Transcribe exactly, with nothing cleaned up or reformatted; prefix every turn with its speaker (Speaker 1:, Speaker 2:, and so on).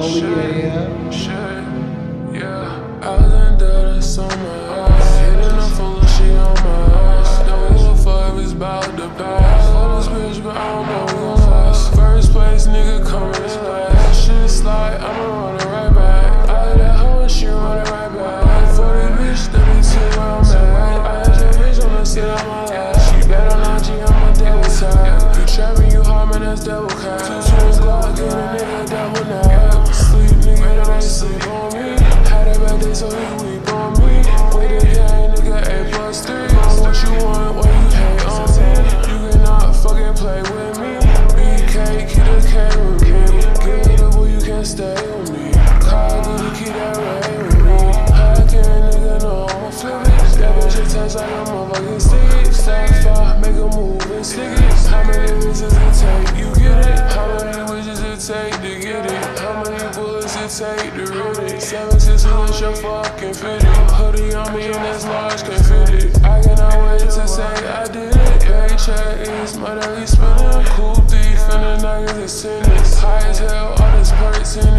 Speaker 1: Only yeah.
Speaker 2: Shit, yeah. I was in Delta, that's on my ass. Hitting up full of shit on my ass. Know who the fuck is about to pass. I love this bitch, but I don't know who gon' last. First place, nigga coming in last. Shit slide, I'ma run it right back. I had that hoe and she run it right back. For the bitch, thirty-two, where I'm at. I had your bitch, I'ma sit on my lap. She bet on I G, I'm a double tap. You trapping, you hard, man, that's double cap. Two twins, Glock, get a nigga double nap. Sleep, nigga, they sleep on me. Had a bad day, so he weep on me. With a gang, nigga, A plus three. Want what you want, what you hate on me. You cannot fucking play with me. B K, keep the K with me. Give it up, you can't stay with me. Call Duty, keep that ray with me. How can a nigga know I'ma flip it? That bitch a touch like a motherfucking stick. Stop five, make a move and stick it. How many wishes it take? You get it? How many wishes it take to get it? How many bullets it take to rid it? Seven six with your fucking fitted. Hoodie on me and that's large, can't fit it. I cannot wait to say I did it. Paycheck is my daily spinning. Cool thief and the niggas is tennis. High as hell, all this perks in